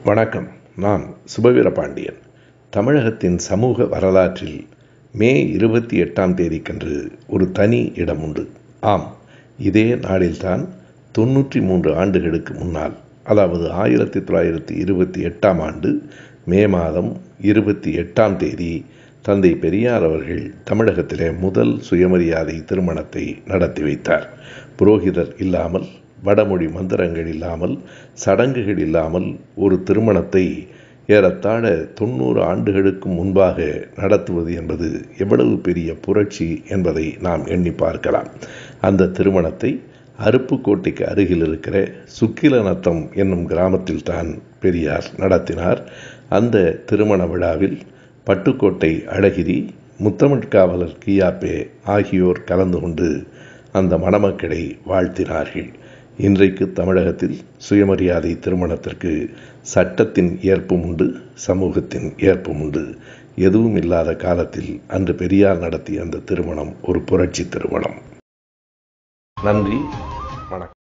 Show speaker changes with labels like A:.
A: வணக்கம். நான் சுபவீரபாண்டியன். தமிழகத்தின் சமூக வரலாற்றில் மே 28 ஒரு தனி இடம் உண்டு. ஆம், இதே நாளில்தான் 93 ஆண்டுகளுக்கு முன்னால், அதாவது 1928 ஆண்டு மே மாதம் 28 தந்தை பெரியார் அவர்கள் தமிழகத்திலே முதல் சுயமரியாதை திருமணத்தை நடத்தி வைத்தார். புரோகிதர் இல்லாமல், வடமொழி மந்திரங்கள் இல்லாமல், சடங்குகள் இல்லாமல் ஒரு திருமணத்தை ஏறத்தாழ 90 ஆண்டுகளுக்கு முன்பாக நடத்துவது என்பது எவ்வளவு பெரிய புரட்சி என்பதை நாம் எண்ணி பார்க்கலாம். அந்த திருமணத்தை அருப்புக்கோட்டைக்கு அருகில் இருக்கிற சுக்கிலநத்தம் என்னும் கிராமத்தில் தான் பெரியார் நடத்தினார். அந்த திருமண விழாவில் பட்டுக்கோட்டை அழகிரி, முத்தமிழ்காவலர் கியாப்பே ஆகியோர் கலந்து கொண்டு அந்த மணமக்களை வாழ்த்தினார்கள். இன்றைக்கு தமிழகத்தில் சுயமரியாதை திருமணத்திற்கு சட்டத்தின் ஏற்பும் உண்டு, சமூகத்தின் ஏற்பும் உண்டு. எதுவும் இல்லாத காலத்தில் அன்று பெரியார் நடத்திய அந்த திருமணம் ஒரு புரட்சி திருமணம். நன்றி, வணக்கம்.